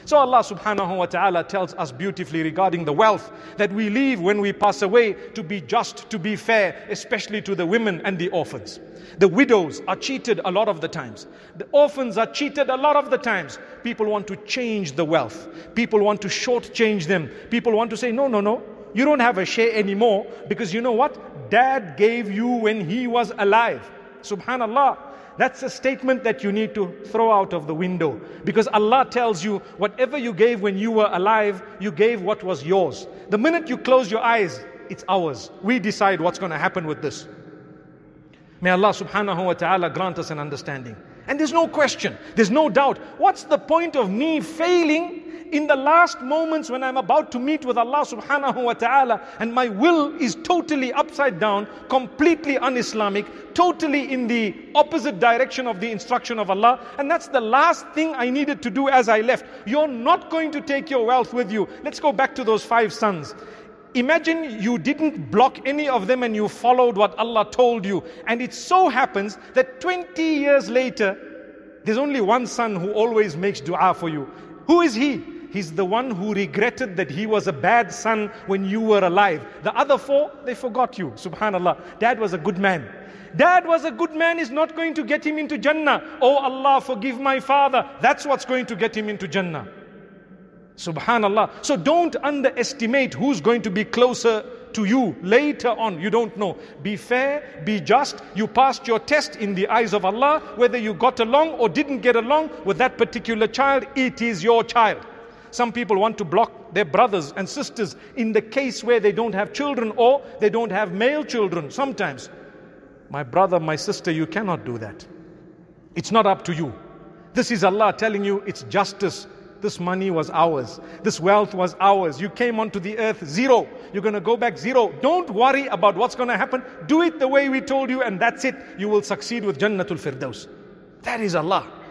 So Allah subhanahu wa ta'ala tells us beautifully regarding the wealth that we leave when we pass away to be just, to be fair, especially to the women and the orphans. The widows are cheated a lot of the times. The orphans are cheated a lot of the times. People want to change the wealth. People want to shortchange them. People want to say, no, no, no, you don't have a share anymore because you know what? Dad gave you when he was alive. Subhanallah. That's a statement that you need to throw out of the window, because Allah tells you whatever you gave when you were alive, you gave what was yours. The minute you close your eyes, it's ours. We decide what's going to happen with this. May Allah subhanahu wa ta'ala grant us an understanding. And there's no question, there's no doubt. What's the point of me failing in the last moments when I'm about to meet with Allah subhanahu wa ta'ala and my will is totally upside down, completely un-Islamic, totally in the opposite direction of the instruction of Allah, and that's the last thing I needed to do as I left. You're not going to take your wealth with you. Let's go back to those 5 sons. Imagine you didn't block any of them and you followed what Allah told you, and it so happens that 20 years later there's only one son who always makes dua for you. Who is he? He's the one who regretted that he was a bad son when you were alive. The other 4, they forgot you. Subhanallah. Dad was a good man. Dad was a good man is not going to get him into Jannah. Oh Allah, forgive my father. That's what's going to get him into Jannah. Subhanallah. So don't underestimate who's going to be closer to you later on. You don't know. Be fair, be just. You passed your test in the eyes of Allah. Whether you got along or didn't get along with that particular child, it is your child. Some people want to block their brothers and sisters in the case where they don't have children or they don't have male children. Sometimes, my brother, my sister, you cannot do that. It's not up to you. This is Allah telling you it's justice. This money was ours. This wealth was ours. You came onto the earth zero. You're going to go back zero. Don't worry about what's going to happen. Do it the way we told you and that's it. You will succeed with Jannatul Firdaus. That is Allah.